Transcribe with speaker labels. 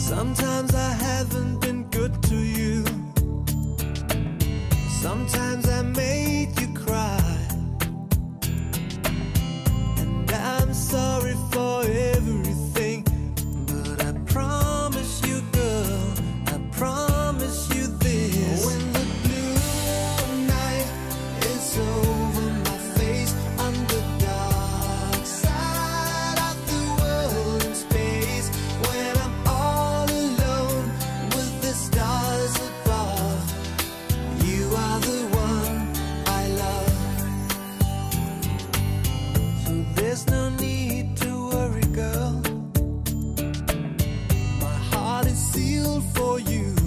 Speaker 1: Sometimes I haven't been good to you. Sometimes I made you cry. And I'm sorry for everything, but I promise you, girl, I promise you this. When the blue night is over my face, on the dark side of the world in space, when I'm all alone with the stars above, you are the one I love. So there's no need to worry, girl. My heart is sealed for you.